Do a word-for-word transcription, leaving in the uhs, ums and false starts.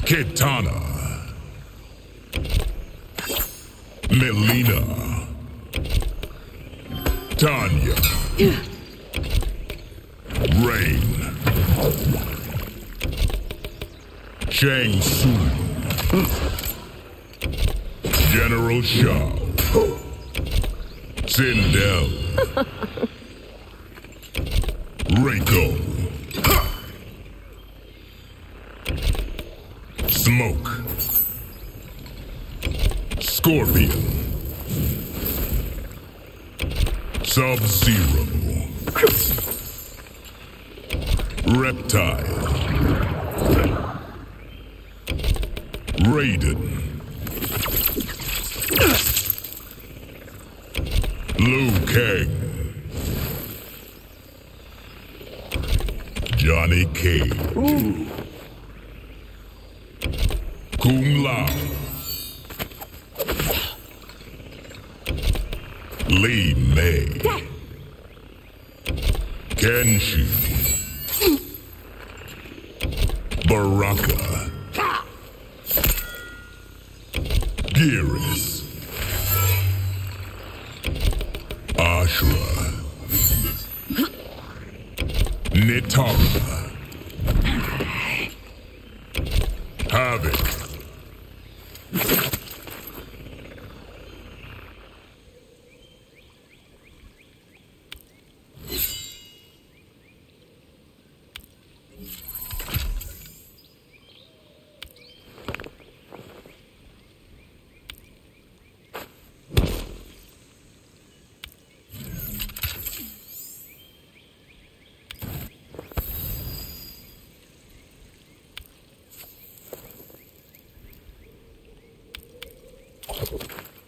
Kitana, Melina, Tanya, Rain, Shang Tsung, General Shao, Sindel, Reiko, Smoke, Scorpion, Sub-Zero, Reptile, Raiden, Liu Kang, Johnny Cage, Ooh. Kung Lao, Li Mei, Kenshi, Baraka, Geras, Ashura, Nitara, Havoc, You